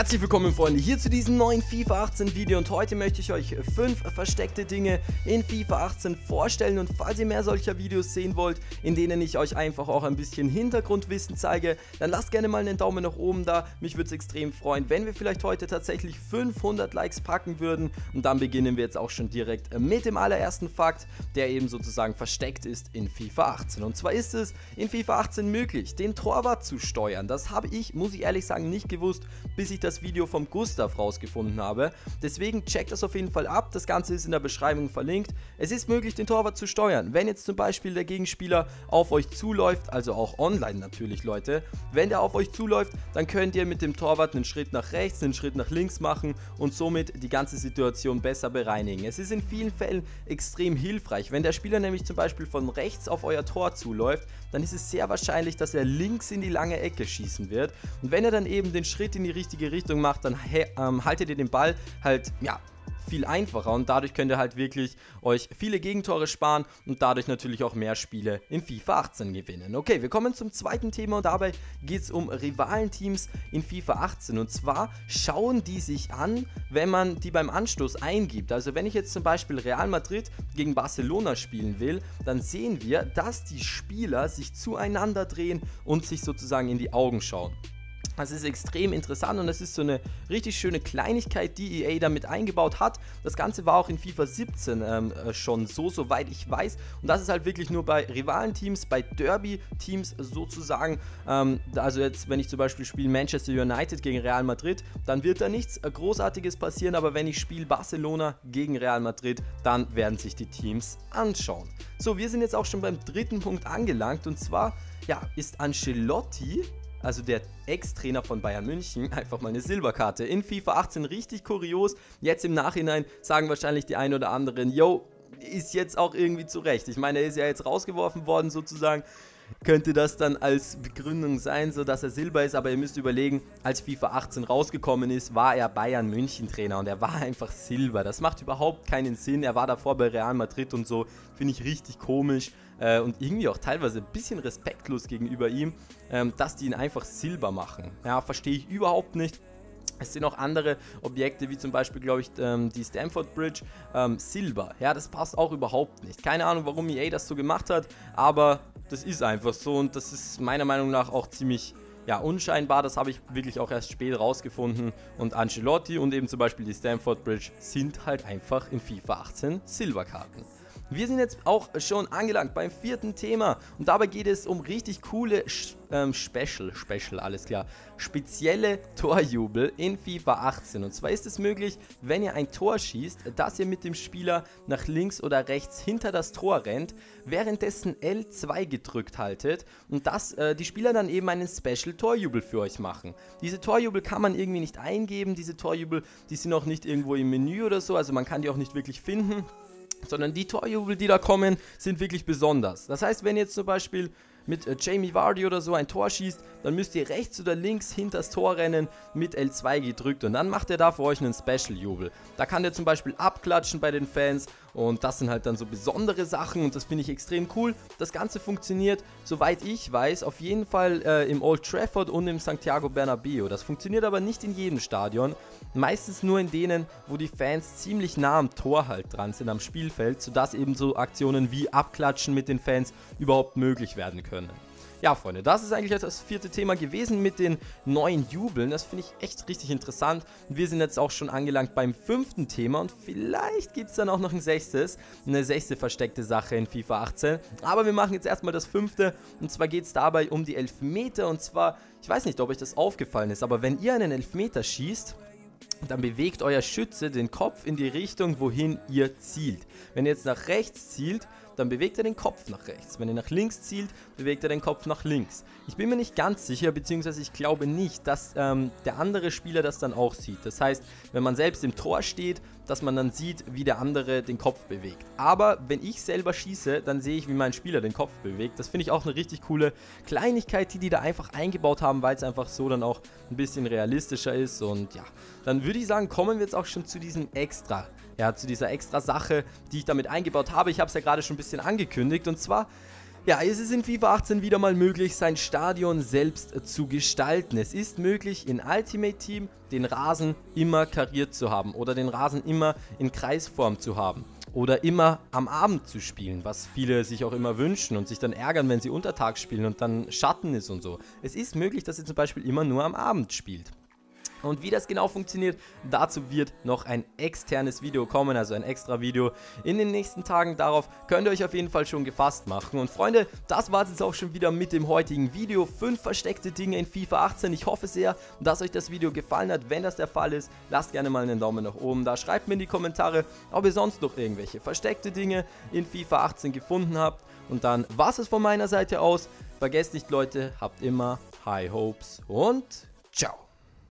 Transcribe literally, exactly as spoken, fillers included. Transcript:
Herzlich willkommen, Freunde, hier zu diesem neuen FIFA achtzehn Video und heute möchte ich euch fünf versteckte Dinge in FIFA achtzehn vorstellen und falls ihr mehr solcher Videos sehen wollt, in denen ich euch einfach auch ein bisschen Hintergrundwissen zeige, dann lasst gerne mal einen Daumen nach oben da, mich würde es extrem freuen, wenn wir vielleicht heute tatsächlich fünfhundert Likes packen würden und dann beginnen wir jetzt auch schon direkt mit dem allerersten Fakt, der eben sozusagen versteckt ist in FIFA achtzehn und zwar ist es in FIFA achtzehn möglich, den Torwart zu steuern. Das habe ich, muss ich ehrlich sagen, nicht gewusst, bis ich das Video vom Gustav rausgefunden habe. Deswegen checkt das auf jeden Fall ab. Das Ganze ist in der Beschreibung verlinkt. Es ist möglich, den Torwart zu steuern. Wenn jetzt zum Beispiel der Gegenspieler auf euch zuläuft, also auch online natürlich, Leute, wenn der auf euch zuläuft, dann könnt ihr mit dem Torwart einen Schritt nach rechts, einen Schritt nach links machen und somit die ganze Situation besser bereinigen. Es ist in vielen Fällen extrem hilfreich. Wenn der Spieler nämlich zum Beispiel von rechts auf euer Tor zuläuft, dann ist es sehr wahrscheinlich, dass er links in die lange Ecke schießen wird. Und wenn er dann eben den Schritt in die richtige Richtung macht, dann ähm, haltet ihr den Ball halt, ja, viel einfacher und dadurch könnt ihr halt wirklich euch viele Gegentore sparen und dadurch natürlich auch mehr Spiele in FIFA achtzehn gewinnen. Okay, wir kommen zum zweiten Thema und dabei geht es um Rivalenteams in FIFA achtzehn und zwar schauen die sich an, wenn man die beim Anstoß eingibt. Also wenn ich jetzt zum Beispiel Real Madrid gegen Barcelona spielen will, dann sehen wir, dass die Spieler sich zueinander drehen und sich sozusagen in die Augen schauen. Das ist extrem interessant und das ist so eine richtig schöne Kleinigkeit, die E A damit eingebaut hat. Das Ganze war auch in FIFA siebzehn ähm, schon so, soweit ich weiß. Und das ist halt wirklich nur bei Rivalenteams, bei Derby-Teams sozusagen. Ähm, also jetzt, wenn ich zum Beispiel spiele Manchester United gegen Real Madrid, dann wird da nichts Großartiges passieren. Aber wenn ich spiele Barcelona gegen Real Madrid, dann werden sich die Teams anschauen. So, wir sind jetzt auch schon beim dritten Punkt angelangt. Und zwar, ja, ist Ancelotti, also der Ex-Trainer von Bayern München, einfach mal eine Silberkarte in FIFA achtzehn, richtig kurios. Jetzt im Nachhinein sagen wahrscheinlich die einen oder anderen, yo, ist jetzt auch irgendwie zurecht. Ich meine, er ist ja jetzt rausgeworfen worden sozusagen. Könnte das dann als Begründung sein, so dass er Silber ist, aber ihr müsst überlegen, als FIFA achtzehn rausgekommen ist, war er Bayern München Trainer und er war einfach Silber. Das macht überhaupt keinen Sinn, er war davor bei Real Madrid und so, finde ich richtig komisch äh, und irgendwie auch teilweise ein bisschen respektlos gegenüber ihm, ähm, dass die ihn einfach Silber machen. Ja, verstehe ich überhaupt nicht. Es sind auch andere Objekte, wie zum Beispiel, glaube ich, ähm, die Stamford Bridge, ähm, Silber. Ja, das passt auch überhaupt nicht. Keine Ahnung, warum E A das so gemacht hat, aber das ist einfach so und das ist meiner Meinung nach auch ziemlich, ja, unscheinbar. Das habe ich wirklich auch erst spät rausgefunden und Ancelotti und eben zum Beispiel die Stamford Bridge sind halt einfach in FIFA achtzehn Silberkarten. Wir sind jetzt auch schon angelangt beim vierten Thema und dabei geht es um richtig coole ähm, Special, Special, alles klar, spezielle Torjubel in FIFA achtzehn. Und zwar ist es möglich, wenn ihr ein Tor schießt, dass ihr mit dem Spieler nach links oder rechts hinter das Tor rennt, währenddessen L zwei gedrückt haltet und dass äh, die Spieler dann eben einen Special Torjubel für euch machen. Diese Torjubel kann man irgendwie nicht eingeben, diese Torjubel, die sind auch nicht irgendwo im Menü oder so, also man kann die auch nicht wirklich finden. Sondern die Torjubel, die da kommen, sind wirklich besonders. Das heißt, wenn jetzt zum Beispiel mit äh, Jamie Vardy oder so ein Tor schießt, dann müsst ihr rechts oder links hinter das Tor rennen mit L zwei gedrückt und dann macht er da für euch einen Special-Jubel. Da kann der zum Beispiel abklatschen bei den Fans und das sind halt dann so besondere Sachen und das finde ich extrem cool. Das Ganze funktioniert, soweit ich weiß, auf jeden Fall äh, im Old Trafford und im Santiago Bernabéu. Das funktioniert aber nicht in jedem Stadion, meistens nur in denen, wo die Fans ziemlich nah am Tor halt dran sind, am Spielfeld, sodass eben so Aktionen wie Abklatschen mit den Fans überhaupt möglich werden können. Ja, Freunde, das ist eigentlich das vierte Thema gewesen mit den neuen Jubeln. Das finde ich echt richtig interessant. Wir sind jetzt auch schon angelangt beim fünften Thema und vielleicht gibt es dann auch noch ein sechstes, eine sechste versteckte Sache in FIFA achtzehn. Aber wir machen jetzt erstmal das fünfte und zwar geht es dabei um die Elfmeter und zwar, ich weiß nicht, ob euch das aufgefallen ist, aber wenn ihr einen Elfmeter schießt, dann bewegt euer Schütze den Kopf in die Richtung, wohin ihr zielt. Wenn ihr jetzt nach rechts zielt, dann bewegt er den Kopf nach rechts. Wenn ihr nach links zielt, bewegt er den Kopf nach links. Ich bin mir nicht ganz sicher, beziehungsweise ich glaube nicht, dass ähm, der andere Spieler das dann auch sieht. Das heißt, wenn man selbst im Tor steht, dass man dann sieht, wie der andere den Kopf bewegt. Aber wenn ich selber schieße, dann sehe ich, wie mein Spieler den Kopf bewegt. Das finde ich auch eine richtig coole Kleinigkeit, die die da einfach eingebaut haben, weil es einfach so dann auch ein bisschen realistischer ist. Und ja, dann würde ich sagen, kommen wir jetzt auch schon zu diesem Extra. Ja, zu dieser extra Sache, die ich damit eingebaut habe. Ich habe es ja gerade schon ein bisschen angekündigt und zwar Ja, es ist in FIFA achtzehn wieder mal möglich, sein Stadion selbst zu gestalten. Es ist möglich, in Ultimate Team den Rasen immer kariert zu haben oder den Rasen immer in Kreisform zu haben. Oder immer am Abend zu spielen, was viele sich auch immer wünschen und sich dann ärgern, wenn sie untertags spielen und dann Schatten ist und so. Es ist möglich, dass ihr zum Beispiel immer nur am Abend spielt. Und wie das genau funktioniert, dazu wird noch ein externes Video kommen, also ein extra Video in den nächsten Tagen. Darauf könnt ihr euch auf jeden Fall schon gefasst machen. Und Freunde, das war es jetzt auch schon wieder mit dem heutigen Video. fünf versteckte Dinge in FIFA achtzehn. Ich hoffe sehr, dass euch das Video gefallen hat. Wenn das der Fall ist, lasst gerne mal einen Daumen nach oben da. Schreibt mir in die Kommentare, ob ihr sonst noch irgendwelche versteckte Dinge in FIFA achtzehn gefunden habt. Und dann war es von meiner Seite aus. Vergesst nicht, Leute, habt immer High Hopes und ciao.